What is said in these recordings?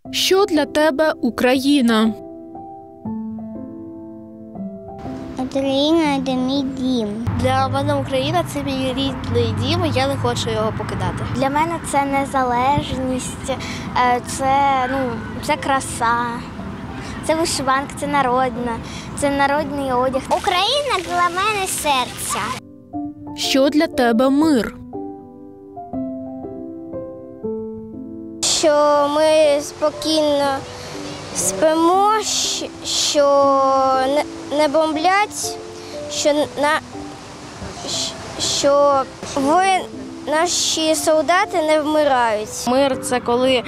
Що для тебе Україна? Україна – це мій дім. Для мене Україна – це мій рідний дім, і я не хочу його покидати. Для мене це незалежність, це краса, це вишиванка, це народний одяг. Україна для мене серця. Що для тебе мир? Що ми спокійно спимо, що не бомблять, що наші солдати не вмирають. Мир – це коли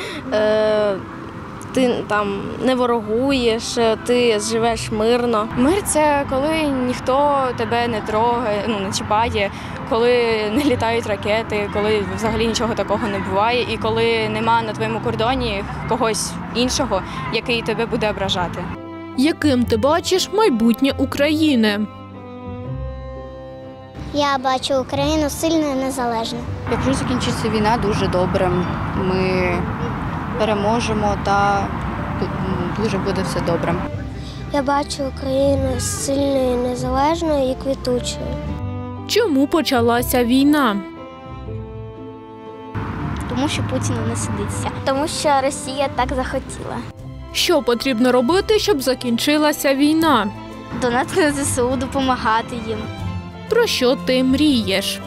ти там не ворогуєш, ти живеш мирно. Мир – це коли ніхто тебе не трогає, не чіпає, коли не літають ракети, коли взагалі нічого такого не буває і коли нема на твоєму кордоні когось іншого, який тебе буде ображати. Яким ти бачиш майбутнє України? Я бачу Україну сильною і незалежною. Якщо закінчиться війна, дуже добре. Ми переможемо та дуже буде все добре. Я бачу Україну сильною, незалежною і квітучою. Чому почалася війна? Тому що Путіну не сидиться. Тому що Росія так захотіла. Що потрібно робити, щоб закінчилася війна? Донати на ЗСУ, допомагати їм. Про що ти мрієш?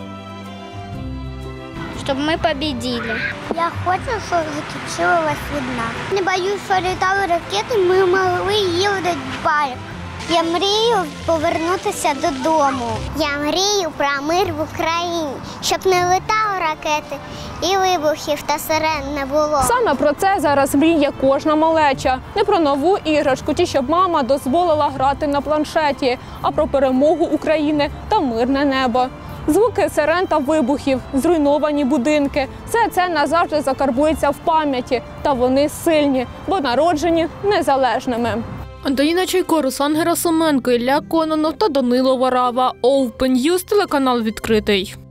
Щоб ми победили. Я хочу, щоб закінчилась війна. Не боюсь, що літали ракети, ми могли їздити в парк. Я мрію повернутися додому. Я мрію про мир в Україні, щоб не летали ракети і вибухів та сирен не було. Саме про це зараз мріє кожна малеча. Не про нову іграшку, чи щоб мама дозволила грати на планшеті, а про перемогу України та мирне небо. Звуки сирен та вибухів, зруйновані будинки – все це назавжди закарбується в пам'яті. Та вони сильні, бо народжені незалежними. Антоніна Чайко, Руслан Герасименко, Ілля Кононов та Данило Варава. Open News, телеканал відкритий.